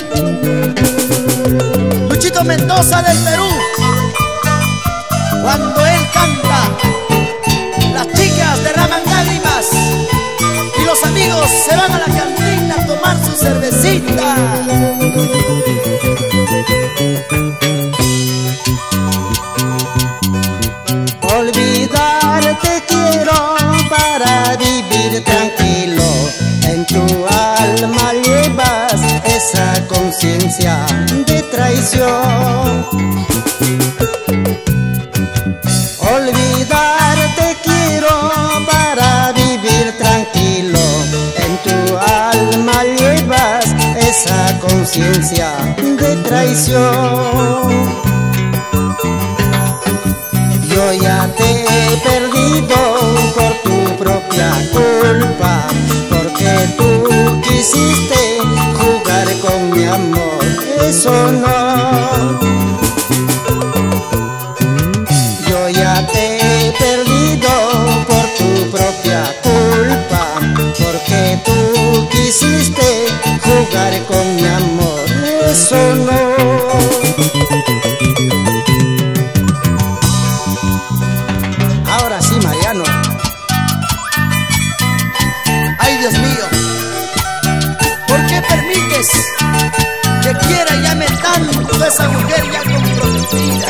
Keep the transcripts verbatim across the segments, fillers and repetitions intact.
Luchito Mendoza del Perú. Cuando él canta, las chicas derraman lágrimas y los amigos se van a la cantina a tomar su cervecita. Olvidarte quiero para vivir tranquilo. En tu alma llevas esa conciencia de traición. Olvidarte quiero para vivir tranquilo. En tu alma llevas esa conciencia de traición. Yo ya te he perdido por tu propia culpa, porque tú quisiste jugar con mi amor, eso no. Yo ya te he perdido por tu propia culpa, porque tú quisiste jugar con mi amor, eso no. Ahora sí, Mariano. Ay, Dios mío, ¿por qué permites que quiera y ame tanto a esa mujer ya comprometida?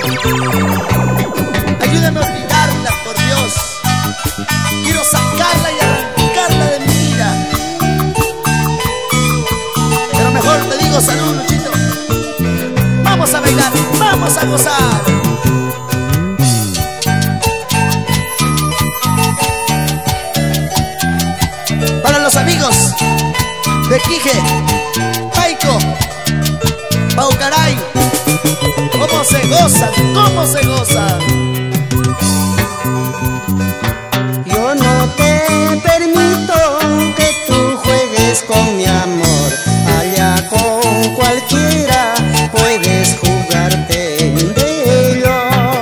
Ayúdame a olvidarla, por Dios. Quiero sacarla y arrancarla de mi vida. Pero mejor te digo salud, Luchito. Vamos a bailar, vamos a gozar. Para los amigos de Quije, Paico, Paucaray, cómo se gozan, cómo se gozan. Yo no te permito que tú juegues con mi amor. Allá con cualquiera puedes jugarte de ello.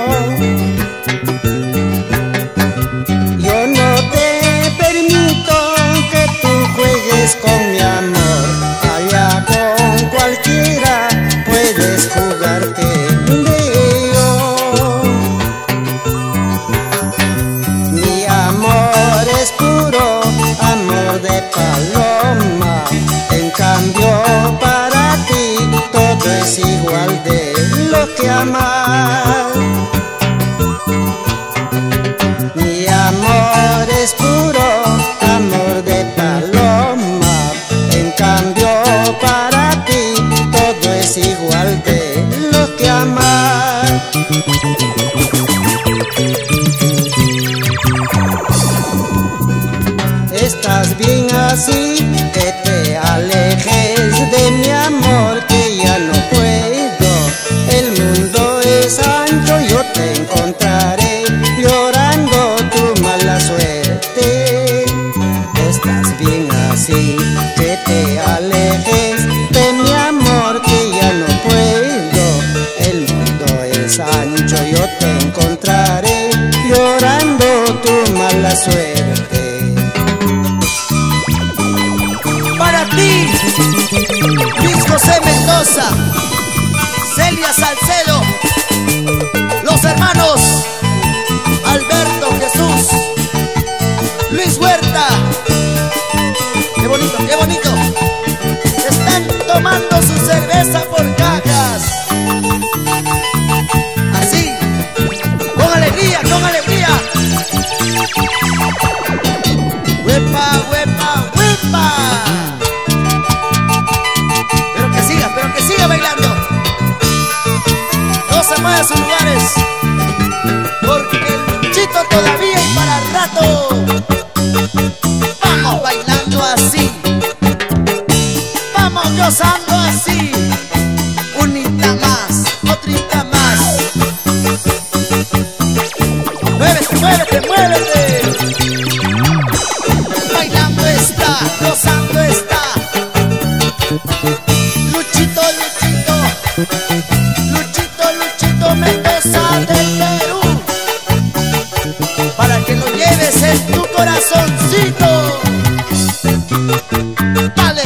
Yo no te permito que tú juegues con mi amor. Allá con cualquiera puedes jugarte de ello. Mi amor es puro amor de paloma. En cambio para ti todo es igual de lo que amar. Mi amor es puro amor de paloma. En cambio para ti todo es igual de lo que amar. Estás bien así, que te alejes de mi amor, que ya no puedo. El mundo es ancho, yo te encontraré llorando tu mala suerte. Estás bien así, que te alejes de mi amor, que ya no puedo. El mundo es ancho, yo te encontraré llorando tu mala suerte. Para ti, Luis José Mendoza, Celia Salcedo, los hermanos Alberto Jesús, Luis Huerta. Qué bonito, qué bonito. Están tomando su cerveza por cajas. Así, con alegría, con alegría. ¡Huepa, huepa, huepa! Pero que siga, pero que siga bailando. No se mueva de sus lugares, porque el Luchito todavía hay para rato. Vamos bailando así, vamos gozando así. Unita más, otrita más. Muévete, muévete, muévete. Bailando está, gozando está. Luchito, Luchito, Luchito, Luchito Mendoza del Perú. Para que lo lleves en tu corazoncito. Dale.